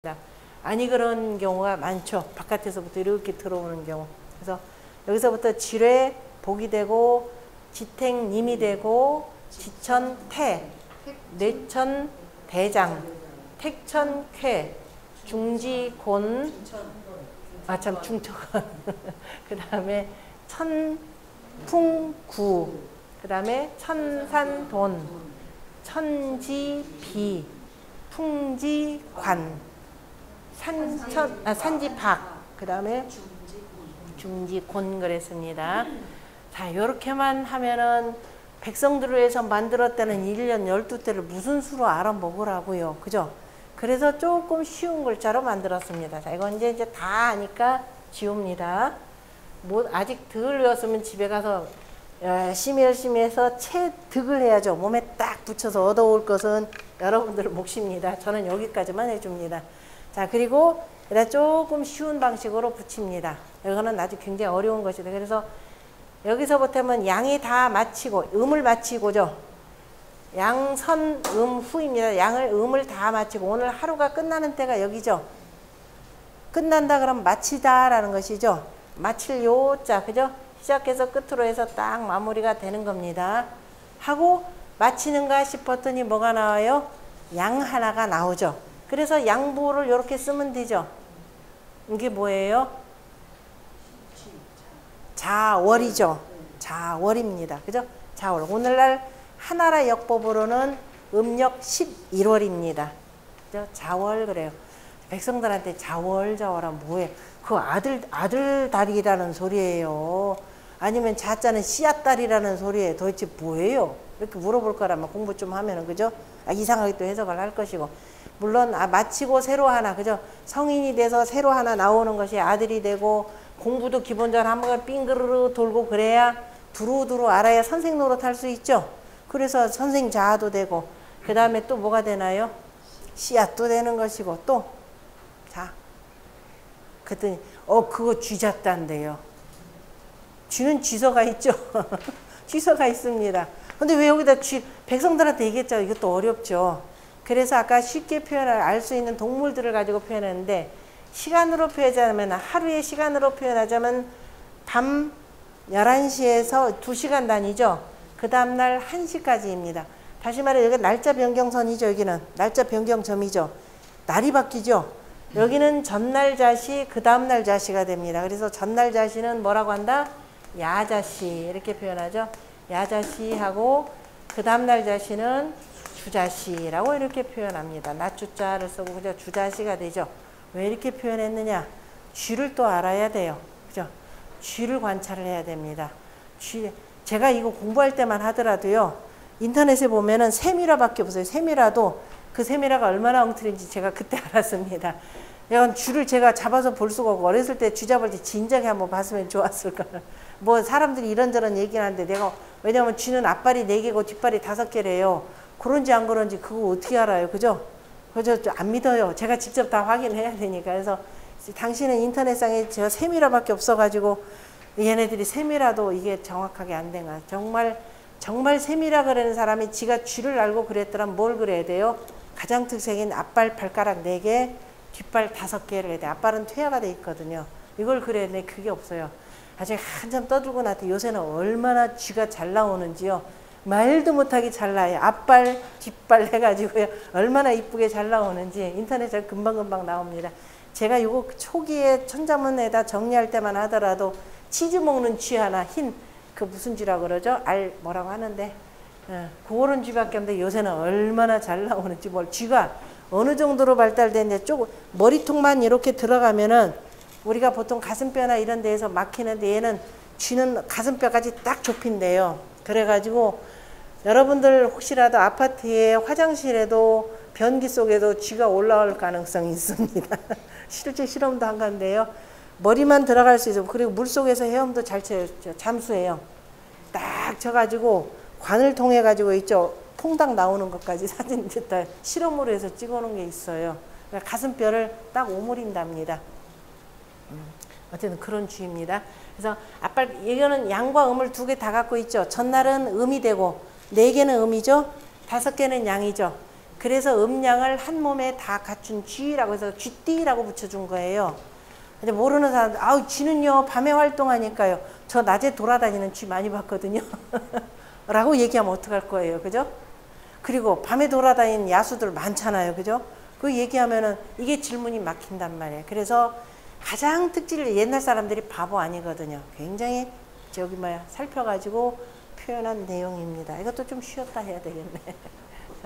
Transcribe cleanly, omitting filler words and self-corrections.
아니 그런 경우가 많죠. 바깥에서부터 이렇게 들어오는 경우. 그래서 여기서부터 지뢰 복이 되고 지택님이 되고 지천태, 뇌천 대장, 택천쾌, 중지곤, 아참 중천 그 다음에 천풍구, 그 다음에 천산돈, 천지비, 풍지관, 산지박, 그 다음에 중지곤 그랬습니다. 자, 이렇게만 하면은 백성들을 위해서 만들었다는 1년 12대를 무슨 수로 알아먹으라고요. 그죠? 그래서 조금 쉬운 글자로 만들었습니다. 자, 이건 이제 다 아니까 지웁니다. 뭐 아직 덜 외웠으면 집에 가서 열심히 해서 체득을 해야죠. 몸에 딱 붙여서 얻어올 것은 여러분들 몫입니다. 저는 여기까지만 해줍니다. 자, 그리고 조금 쉬운 방식으로 붙입니다. 이거는 아주 굉장히 어려운 것이다. 그래서 여기서부터는 양이 다 마치고 음을 마치고죠. 양선 음후입니다. 음을 다 마치고 오늘 하루가 끝나는 때가 여기죠. 끝난다 그러면 마치다라는 것이죠. 마칠 요자, 그죠? 시작해서 끝으로 해서 딱 마무리가 되는 겁니다. 하고 마치는가 싶었더니 뭐가 나와요? 양 하나가 나오죠. 그래서 양보를 이렇게 쓰면 되죠. 이게 뭐예요? 자월이죠. 자월입니다. 그죠? 자월. 오늘날 하나라 역법으로는 음력 11월입니다. 그죠? 자월 그래요. 백성들한테 자월하면 뭐예요? 그 아들달이라는 소리예요. 아니면 자자는 씨앗달이라는 소리예요. 도대체 뭐예요? 이렇게 물어볼 거라면 공부 좀 하면은, 그죠? 이상하게 또 해석을 할 것이고. 물론 마치고 새로 하나, 그죠? 성인이 돼서 새로 하나 나오는 것이 아들이 되고, 공부도 기본적으로 한번 삥그르르 돌고 그래야 두루두루 알아야 선생 노릇 할 수 있죠. 그래서 선생자도 되고, 그 다음에 또 뭐가 되나요? 씨앗도 되는 것이고, 또 자, 그랬더니 그거 쥐잡단데요. 쥐는 쥐서가 있죠. 쥐서가 있습니다. 근데 왜 여기다 백성들한테 얘기했죠. 이것도 어렵죠. 그래서 아까 쉽게 알 수 있는 동물들을 가지고 표현했는데, 시간으로 표현하자면, 하루의 시간으로 표현하자면 밤 11시에서 2시간 단위죠. 그 다음날 1시까지입니다. 다시 말해 여기 날짜 변경선이죠. 여기는 날짜 변경점이죠. 날이 바뀌죠. 여기는 전날 자시, 그 다음날 자시가 됩니다. 그래서 전날 자시는 뭐라고 한다? 야자시 이렇게 표현하죠. 야자시하고 그 다음날 자시는 주자시라고 이렇게 표현합니다. 낮주자를 쓰고 그죠? 주자시가 되죠. 왜 이렇게 표현했느냐? 쥐를 또 알아야 돼요. 그죠? 쥐를 관찰을 해야 됩니다. 제가 이거 공부할 때만 하더라도요. 인터넷에 보면은 세미라밖에 없어요. 세미라도 그 세미라가 얼마나 엉터리인지 제가 그때 알았습니다. 이건 쥐를 제가 잡아서 볼 수가 없고, 어렸을 때 쥐 잡을 때 진작에 한번 봤으면 좋았을 거야. 뭐 사람들이 이런저런 얘기를 하는데 내가, 왜냐면 쥐는 앞발이 4개고 뒷발이 5개래요. 그런지 안 그런지 그거 어떻게 알아요? 그죠? 그저 안 믿어요. 제가 직접 다 확인해야 되니까. 그래서 당신은 인터넷상에 저 세미라밖에 없어가지고 얘네들이 세미라도 이게 정확하게 안 된가. 정말 세미라 그러는 사람이 지가 쥐를 알고 그랬더라면 뭘 그래야 돼요? 가장 특색인 앞발 발가락 4개, 뒷발 5개를 해야 돼. 앞발은 퇴화가 돼 있거든요. 이걸 그래야 돼. 그게 없어요. 아직 한참 떠들고 나한테 요새는 얼마나 쥐가 잘 나오는지요. 말도 못하게 잘 나요. 앞발, 뒷발 해가지고요. 얼마나 이쁘게 잘 나오는지 인터넷에 금방금방 나옵니다. 제가 이거 초기에 천자문에다 정리할 때만 하더라도 치즈 먹는 쥐 하나, 흰, 그 무슨 쥐라고 그러죠? 뭐라고 하는데. 그런 쥐밖에 없는데 요새는 얼마나 잘 나오는지, 쥐가 어느 정도로 발달됐는데 머리통만 이렇게 들어가면은 우리가 보통 가슴뼈나 이런 데에서 막히는데 얘는 쥐는 가슴뼈까지 딱 좁힌대요. 그래가지고 여러분들 혹시라도 아파트에 화장실에도 변기 속에도 쥐가 올라올 가능성이 있습니다. 실제 실험도 한 건데요. 머리만 들어갈 수 있어요. 그리고 물속에서 헤엄도 잘 쳐요. 잠수해요. 딱 쳐가지고 관을 통해 가지고 있죠. 퐁당 나오는 것까지 사진 다 실험으로 해서 찍어놓은 게 있어요. 그러니까 가슴뼈를 딱 오므린답니다. 어쨌든 그런 쥐입니다. 그래서 이거는 양과 음을 2개 다 갖고 있죠. 전날은 음이 되고 4개는 음이죠. 5개는 양이죠. 그래서 음양을 한 몸에 다 갖춘 쥐라고 해서 쥐띠라고 붙여준 거예요. 근데 모르는 사람들, 아우, 쥐는요, 밤에 활동하니까요. 저 낮에 돌아다니는 쥐 많이 봤거든요. 라고 얘기하면 어떡할 거예요. 그죠? 그리고 밤에 돌아다니는 야수들 많잖아요. 그죠? 그 얘기하면은 이게 질문이 막힌단 말이에요. 그래서 가장 특질을 옛날 사람들이 바보 아니거든요. 굉장히 살펴가지고 표현한 내용입니다. 이것도 좀 쉬었다 해야 되겠네.